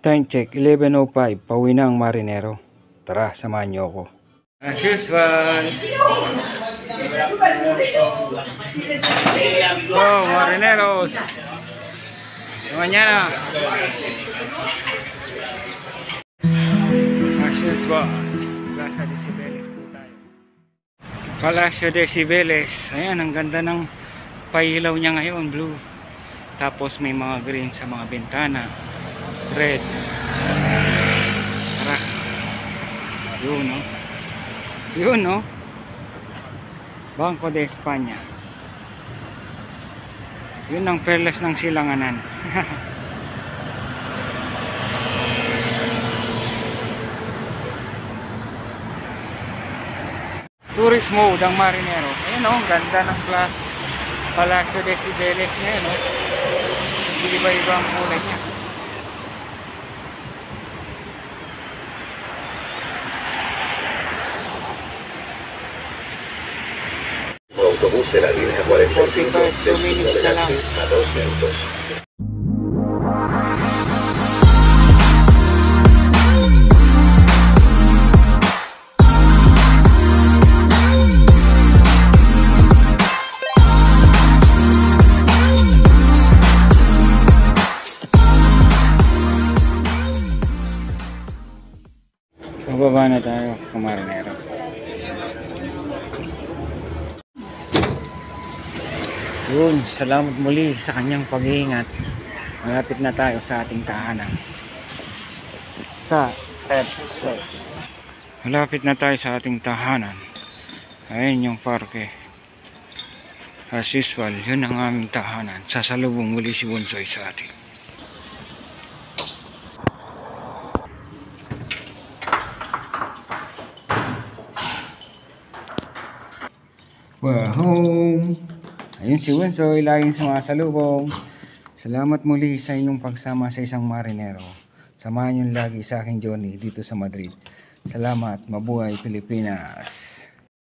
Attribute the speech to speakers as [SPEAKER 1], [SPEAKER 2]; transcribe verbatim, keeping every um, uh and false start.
[SPEAKER 1] Time check, eleven oh five. Pauwi na ang Marinero. Tara, samahan niyo ako. As usual. Oh, Marineros. Mañana. As usual. Plaza de Cibeles po tayo. Palacio de Cibeles. Ayan, ang ganda ng pailaw niya ngayon, blue. Tapos may mga green sa mga bintana. Red. Tara. Yun, no? Yun, no? Banco de España. Yun ang perlas ng silanganan. Tourist mode ang Marinero. Ayun, no? Ganda ng class. Palacio de Cibeles ngayon, no? Iba-iba ang kulay niya.
[SPEAKER 2] Autobús de la línea cuarenta y cinco
[SPEAKER 1] forty-five minutes na lang.
[SPEAKER 2] a dos minutos.
[SPEAKER 1] Bababa na tayo sa Marinero. Yun, salamat muli sa kanyang pag-iingat. Malapit na tayo sa ating tahanan. Ka, episode. Malapit na tayo sa ating tahanan. Ayun yung parke. As usual, yun ang aming tahanan. Sasalubong muli si Bonsoy sa atin. Well, home. Ayun si Wensoy, laging sumasalubong. Salamat muli sa inyong pagsama sa isang Marinero. Samahan niyo lagi sa aking journey dito sa Madrid. Salamat, mabuhay Pilipinas.